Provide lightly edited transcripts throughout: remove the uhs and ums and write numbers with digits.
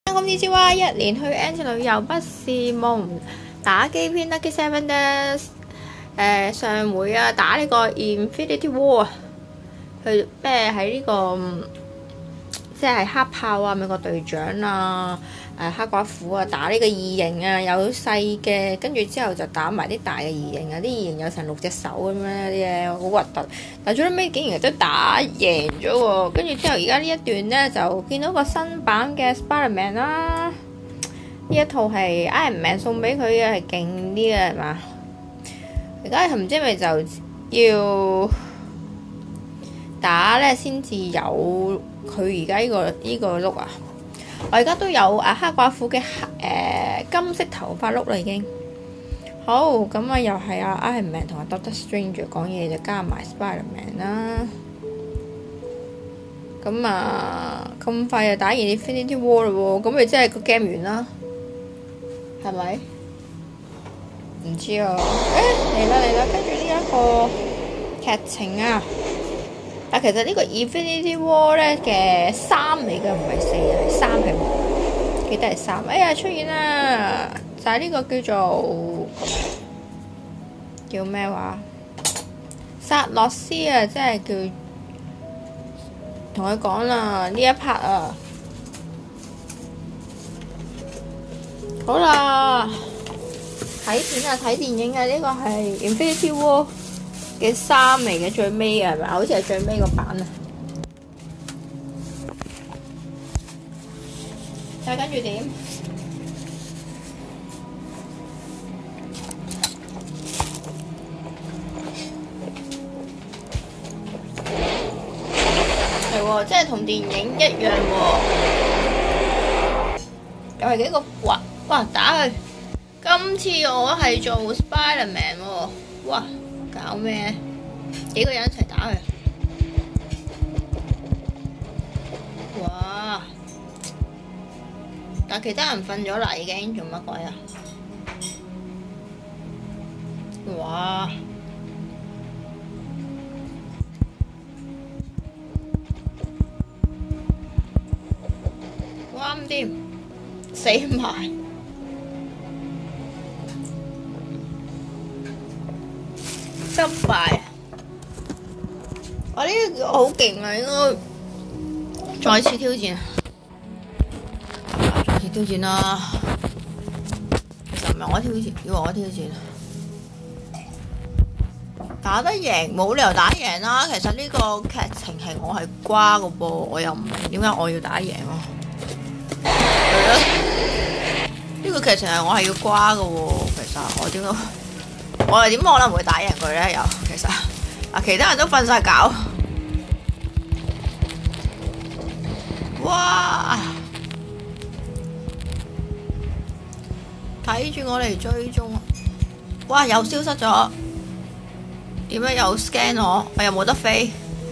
こんにちは，一年去 N 次旅遊不是夢，打機篇 Lucky 7 Days。上回啊打呢個 Infinity War 啊，佢咩喺呢個即係黑豹啊、美國隊長啊、黑寡婦啊打呢個異形啊，有細嘅，跟住之後就打埋啲大嘅異形啊，啲異形有成6隻手咁樣啲嘢，好核突。但係最尾竟然都打贏咗喎，跟住之後而家呢一段呢，就見到個新版嘅 Spider-Man 啦，呢一套係 Iron Man 送俾佢嘅，係勁啲嘅係嘛？而家唔知係咪就要打呢先至有佢而家呢個 look 啊！我而家都有黑寡婦嘅金色頭髮 look 啦已經。好，咁啊又係Iron Man 同Doctor Strange 講嘢，就加埋 Spider-Man 啦。咁啊咁快就打完 Infinity War 啦喎，咁咪即係個 game 完啦，係咪？唔知啊，嚟啦，跟住呢一個劇情啊，但其實呢個 Infinity War 咧嘅3嚟嘅，唔係4啊，係3係，記得係3。哎呀，出現啦，就係呢個叫咩話？薩洛斯啊，即係叫同佢講啦，呢一 part 啊，好啦。睇片啊，睇電影啊，呢個係 Infinity War 嘅3嚟嘅，最尾嘅係咪？好似係最尾個版啊！睇下跟住點？係喎，即係同電影一樣喎，又係幾個哇打佢！今次我係做 Spider-Man 喎，哇！搞咩？幾個人一齊打佢？哇！但其他人瞓咗啦，已經做乜鬼啊？哇！哇唔掂，死埋！失敗！我呢個好勁啊，應該再次挑戰，再次挑戰啦！其實唔係我挑戰，要我挑戰。打得贏冇理由打贏啦！其實呢個劇情係我係瓜嘅噃，我又唔明點解我要打贏喎。係咯，呢個劇情係我係要瓜嘅喎，其實我點解？我哋點可能會打贏佢呢？又其實其他人都瞓晒覺。哇！睇住我嚟追蹤，哇！又消失咗，點解又 scan 我？我又冇得飛，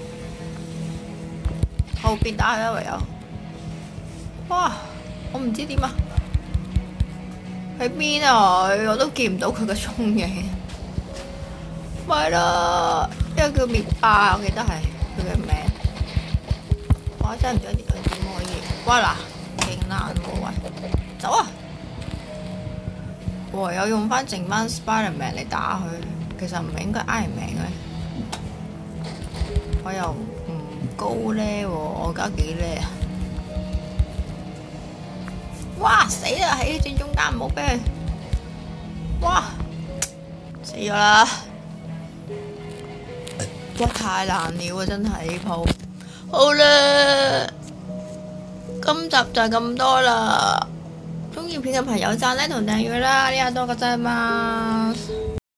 後邊打佢啦唯有。哇！我唔知點啊，喺邊啊佢？我都見唔到佢嘅蹤影。咪咯，一個叫滅霸，我記得係佢嘅名。我真係唔知點可以。哇嗱，勁難喎喂，走啊！唯有用翻剩翻 Spider-Man 嚟打佢，其實唔係應該 Iron Man 嘅。我又唔高咧喎，我而家幾叻啊！哇死啦！喺正中間唔好俾佢。哇！死咗啦！哇！太難了啊，真係呢鋪。好啦，今集就係咁多啦。鍾意片嘅朋友讚呢同訂閱啦，呢下多個讚嘛〜